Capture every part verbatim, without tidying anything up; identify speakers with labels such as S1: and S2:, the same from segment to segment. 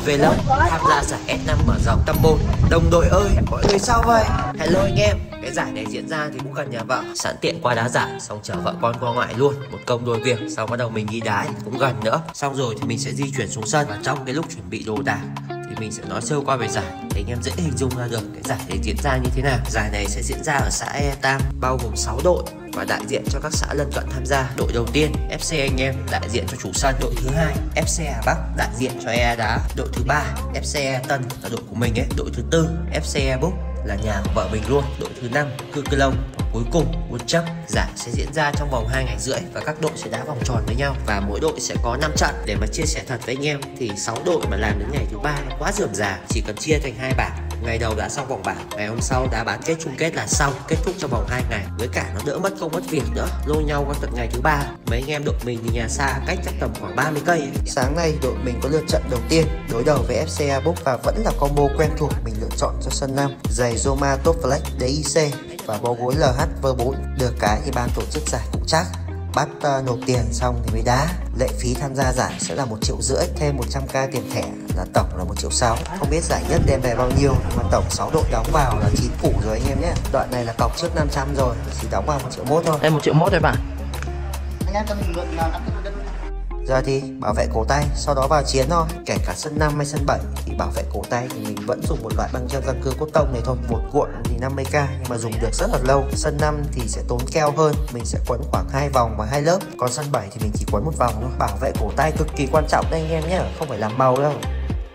S1: Vlog tham gia giải ét năm mở rộng Tâm Môn. Đồng đội ơi, mọi người sao vậy? Hello anh em, cái giải này diễn ra thì cũng gần nhà vợ, sẵn tiện qua đá giải, xong chở vợ con qua ngoại luôn, một công đôi việc. Xong bắt đầu mình đi đá thì cũng gần nữa, xong rồi thì mình sẽ di chuyển xuống sân, và trong cái lúc chuẩn bị đồ đạc thì mình sẽ nói sơ qua về giải để anh em dễ hình dung ra được cái giải này diễn ra như thế nào. Giải này sẽ diễn ra ở xã E Tam, bao gồm sáu đội và đại diện cho các xã lân cận tham gia. Đội đầu tiên ép xê Anh Em đại diện cho chủ sân, đội thứ hai ép xê Hà Bắc đại diện cho E Đá, đội thứ ba ép xê E Tân là đội của mình ấy, đội thứ tư ép xê E Book là nhà của vợ mình luôn, đội thứ năm Cư Cơ Long, và cuối cùng World Cup. Giải sẽ diễn ra trong vòng hai ngày rưỡi và các đội sẽ đá vòng tròn với nhau, và mỗi đội sẽ có năm trận. Để mà chia sẻ thật với anh em thì sáu đội mà làm đến ngày thứ ba nó quá rườm rà, chỉ cần chia thành hai bảng. Ngày đầu đã xong vòng bảng, ngày hôm sau đá bán kết chung kết là xong, kết thúc trong vòng hai ngày. Với cả nó đỡ mất công mất việc nữa, lôi nhau qua tận ngày thứ ba. Mấy anh em đội mình thì nhà xa, cách chắc tầm khoảng ba mươi cây ấy. Sáng nay đội mình có lượt trận đầu tiên đối đầu với ép xê A Book, và vẫn là combo quen thuộc mình lựa chọn cho sân năm: giày Zoma Top Flex đê i xê và bó gối lờ hát vê bốn. Được cái thì ban tổ chức giải cũng chắc, bắt uh, nộp tiền xong thì mới đá. Lệ phí tham gia giải sẽ là một triệu rưỡi, thêm một trăm k tiền thẻ là tổng là một triệu sáu. Không biết giải nhất đem về bao nhiêu, mà tổng sáu đội đóng vào là chín củ rồi anh em nhé. Đoạn này là cọc trước năm trăm rồi, chỉ đóng vào một triệu mốt thôi.
S2: Em một triệu mốt thôi bạn.
S3: Anh em cho mình mượn năm trăm đất.
S1: Giờ thì bảo vệ cổ tay, sau đó vào chiến thôi. Kể cả sân năm hay sân bảy thì bảo vệ cổ tay thì mình vẫn dùng một loại băng treo răng cưa cốt tông này thôi. Một cuộn thì năm mươi k nhưng mà dùng được rất là lâu. Sân năm thì sẽ tốn keo hơn, mình sẽ quấn khoảng hai vòng và hai lớp. Còn sân bảy thì mình chỉ quấn một vòng thôi. Bảo vệ cổ tay cực kỳ quan trọng đấy anh em nhé, không phải làm màu đâu.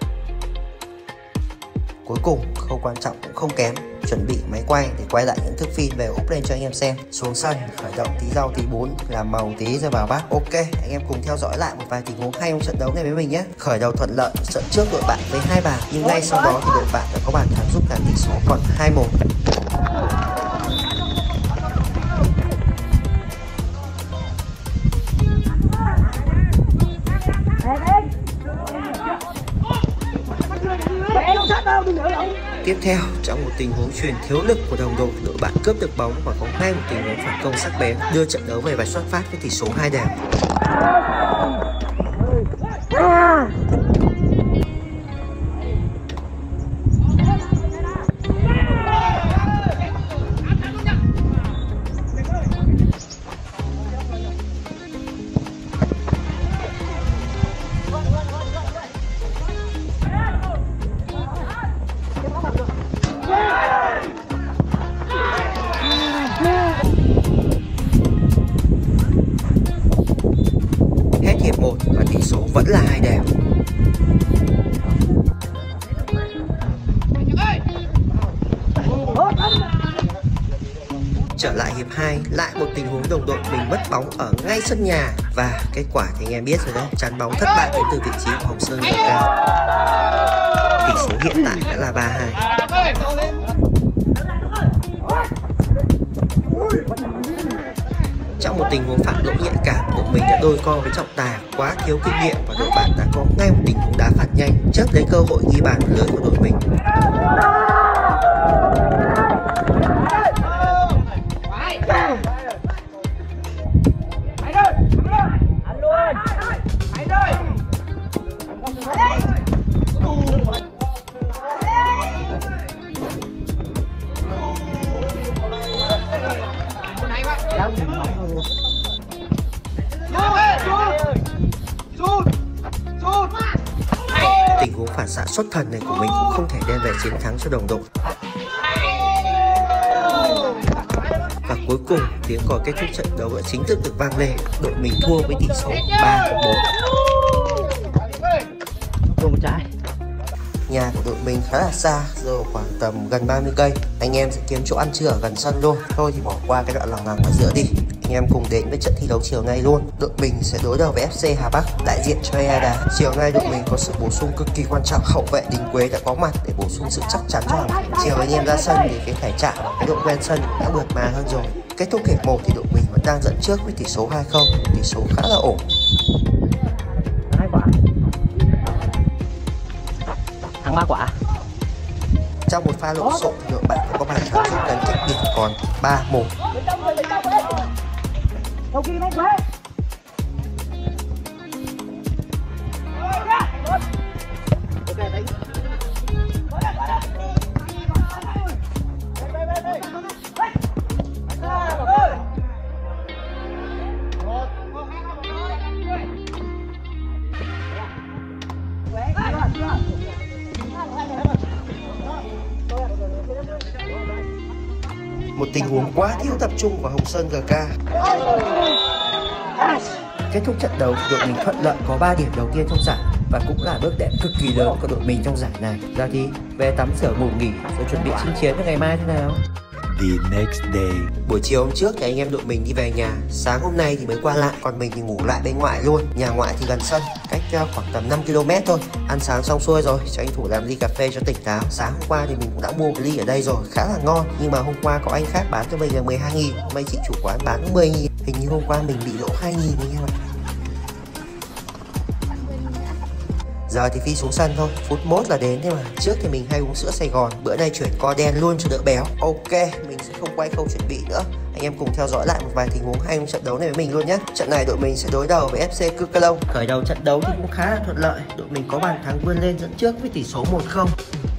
S1: Cuối cùng, khâu quan trọng cũng không kém, chuẩn bị máy quay để quay lại những thước phim về úp lên cho anh em xem. Xuống sân, khởi động tí rau tí bún, làm màu tí rồi vào bát. Ok, anh em cùng theo dõi lại một vài tình huống hay trong trận đấu này với mình nhé. Khởi đầu thuận lợi, trận trước đội bạn với hai bàn, nhưng ngay sau đó thì đội bạn đã có bàn thắng giúp giảm tỷ số còn hai một. Tiếp theo, trong một tình huống chuyền thiếu lực của đồng đội, đội bạn cướp được bóng và có ngay một tình huống phản công sắc bén, đưa trận đấu về và xuất phát với tỷ số hai đều. Hiệp một và tỷ số vẫn là hai đều. Trở lại hiệp hai, lại một tình huống đồng đội mình mất bóng ở ngay sân nhà, và kết quả thì anh em biết rồi đấy, chắn bóng thất bại đến từ vị trí của Hồng Sơn cao. Tỷ số hiện tại đã là ba hai. Trong một tình huống phản lỗi nhạy cảm, đội mình đã đôi co với trọng tài, quá thiếu kinh nghiệm, và đội bạn đã có ngay một tình huống đá phạt nhanh trước lấy cơ hội ghi bàn lưới của đội mình. Tình huống phản xạ xuất thần này của mình cũng không thể đem về chiến thắng cho đồng đội. Và cuối cùng, tiếng còi kết thúc trận đấu đã chính thức được vang lên. Đội mình thua với tỷ số ba bốn. Nhà của đội mình khá là xa, giờ khoảng tầm gần ba mươi cây. Anh em sẽ kiếm chỗ ăn trưa ở gần sân luôn. Thôi thì bỏ qua cái đoạn lòng ngằng ở giữa đi. Anh em cùng đến với trận thi đấu chiều nay luôn. Đội mình sẽ đối đầu với ép xê Hà Bắc, đại diện cho E Đá. Chiều nay đội mình có sự bổ sung cực kỳ quan trọng, hậu vệ Đình Quế đã có mặt để bổ sung sự chắc chắn cho hàng. Chiều anh em ra sân thì cái phải chạm vào cái độ quen sân đã mượt mà hơn rồi. Kết thúc hiệp một thì đội mình vẫn đang dẫn trước với tỷ số hai không, tỷ số khá là ổn.
S2: Thắng ba quả.
S1: Trong một pha lộn xộn thì đội bạn có bàn thắng giúp đánh cách biệt còn ba một. Một tình huống quá thiếu tập trung của Hồng Sơn giê ca. Kết thúc trận đấu, đội mình thuận lợi có ba điểm đầu tiên trong giải và cũng là bước đệm cực kỳ lớn của đội mình trong giải này. Giờ thì về tắm rửa ngủ nghỉ rồi chuẩn bị chinh chiến với ngày mai thế nào.
S4: The next day.
S1: Buổi chiều hôm trước thì anh em đội mình đi về nhà. Sáng hôm nay thì mới qua lại, còn mình thì ngủ lại bên ngoại luôn. Nhà ngoại thì gần sân, cách khoảng tầm năm ki lô mét thôi. Ăn sáng xong xuôi rồi, tranh thủ làm ly cà phê cho tỉnh táo. Sáng hôm qua thì mình cũng đã mua một ly ở đây rồi, khá là ngon. Nhưng mà hôm qua có anh khác bán cho mình là mười hai nghìn, mấy chị chủ quán bán có mười nghìn. Hình như hôm qua mình bị lỗ hai nghìn anh em ạ. Giờ thì phi xuống sân thôi, phút mốt là đến thế mà. Trước thì mình hay uống sữa Sài Gòn, bữa nay chuyển co đen luôn cho đỡ béo. Ok, mình sẽ không quay khâu chuẩn bị nữa. Anh em cùng theo dõi lại một vài tình huống hay trong trận đấu này với mình luôn nhé. Trận này đội mình sẽ đối đầu với ép xê Cư Ca Lông. Khởi đầu trận đấu thì cũng khá là thuận lợi, đội mình có bàn thắng vươn lên dẫn trước với tỷ số một không.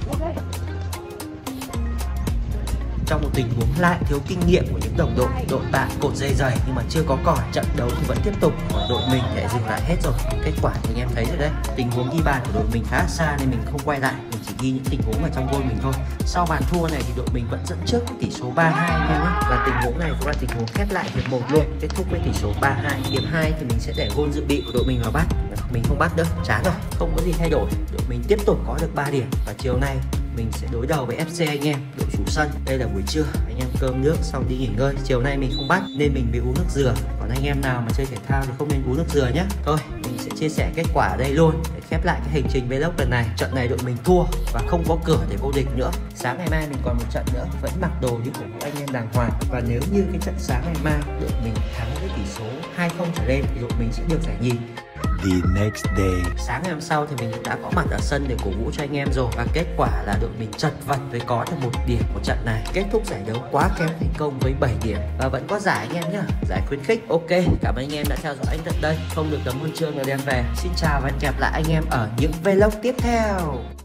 S1: Trong một tình huống lại thiếu kinh nghiệm của những đồng đội, đội bạn cột dây dày nhưng mà chưa có còi, trận đấu thì vẫn tiếp tục, còn đội mình lại dừng lại hết rồi. Kết quả thì anh em thấy rồi đấy, tình huống ghi bàn của đội mình khá xa nên mình không quay lại, mình chỉ ghi những tình huống ở trong gôn mình thôi. Sau bàn thua này thì đội mình vẫn dẫn trước với tỷ số ba hai anh em nhé, và tình huống này cũng là tình huống khép lại hiệp một luôn, kết thúc với tỷ số ba hai. Hiệp hai thì mình sẽ để gôn dự bị của đội mình vào bắt, mình không bắt nữa, chán rồi, không có gì thay đổi, đội mình tiếp tục có được ba điểm và chiều nay mình sẽ đối đầu với ép xê anh em, đội chủ sân. Đây là buổi trưa, anh em cơm nước xong đi nghỉ ngơi. Chiều nay mình không bắt nên mình mới uống nước dừa. Còn anh em nào mà chơi thể thao thì không nên uống nước dừa nhé. Thôi, mình sẽ chia sẻ kết quả ở đây luôn để khép lại cái hành trình vlog lần này. Trận này đội mình thua và không có cửa để vô địch nữa. Sáng ngày mai mình còn một trận nữa, vẫn mặc đồ như của anh em đàng hoàng. Và nếu như cái trận sáng ngày mai đội mình thắng với tỷ số hai không trở lên thì đội mình sẽ được giải nhì.
S4: The next day.
S1: Sáng ngày hôm sau thì mình cũng đã có mặt ở sân để cổ vũ cho anh em rồi, và kết quả là đội mình chật vật với có được một điểm của trận này. Kết thúc giải đấu quá kém thành công với bảy điểm và vẫn có giải anh em nhá, giải khuyến khích. Ok, cảm ơn anh em đã theo dõi anh tận đây. Không được tấm huân chương là đem về. Xin chào và hẹn gặp lại anh em ở những vlog tiếp theo.